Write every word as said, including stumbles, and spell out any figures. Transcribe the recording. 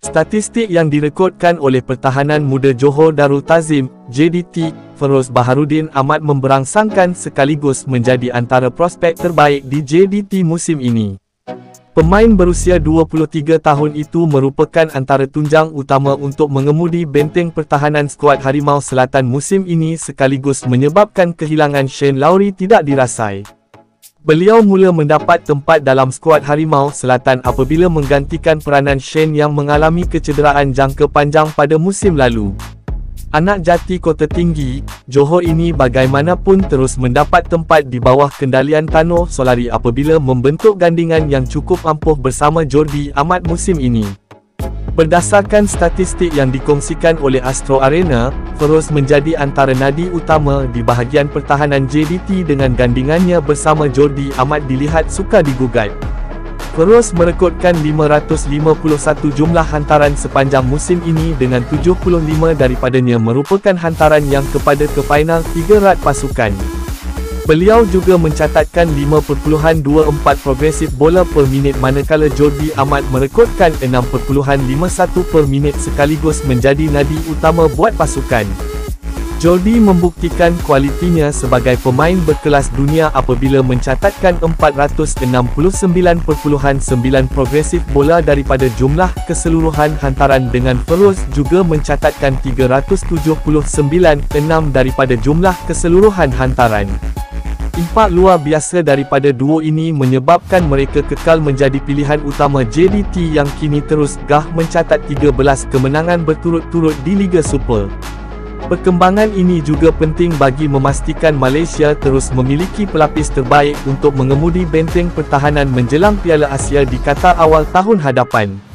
Statistik yang direkodkan oleh Pertahanan Muda Johor Darul Ta'zim, J D T, Feroz Baharudin amat memberangsangkan sekaligus menjadi antara prospek terbaik di J D T musim ini. Pemain berusia dua puluh tiga tahun itu merupakan antara tunjang utama untuk mengemudi benteng pertahanan skuad Harimau Selatan musim ini sekaligus menyebabkan kehilangan Shane Lowry tidak dirasai. Beliau mula mendapat tempat dalam skuad Harimau Selatan apabila menggantikan peranan Shane yang mengalami kecederaan jangka panjang pada musim lalu. Anak jati Kota Tinggi, Johor ini bagaimanapun terus mendapat tempat di bawah kendalian Tano Solari apabila membentuk gandingan yang cukup ampuh bersama Jordi Amat musim ini. Berdasarkan statistik yang dikongsikan oleh Astro Arena, Feroz menjadi antara nadi utama di bahagian pertahanan J D T dengan gandingannya bersama Jordi Amat dilihat sukar digugat. Feroz merekodkan lima ratus lima puluh satu jumlah hantaran sepanjang musim ini dengan tujuh puluh lima daripadanya merupakan hantaran yang kepada ke final tiga rat pasukan. Beliau juga mencatatkan lima perpuluhan dua empat progresif bola per minit manakala Jordi Amat merekodkan enam perpuluhan lima satu per minit sekaligus menjadi nadi utama buat pasukan. Jordi membuktikan kualitinya sebagai pemain berkelas dunia apabila mencatatkan empat ratus enam puluh sembilan perpuluhan sembilan progresif bola daripada jumlah keseluruhan hantaran dengan Feroz juga mencatatkan tiga ratus tujuh puluh sembilan perpuluhan enam daripada jumlah keseluruhan hantaran. Impak luar biasa daripada duo ini menyebabkan mereka kekal menjadi pilihan utama J D T yang kini terus gah mencatat tiga belas kemenangan berturut-turut di Liga Super. Perkembangan ini juga penting bagi memastikan Malaysia terus memiliki pelapis terbaik untuk mengemudi benteng pertahanan menjelang Piala Asia di Qatar awal tahun hadapan.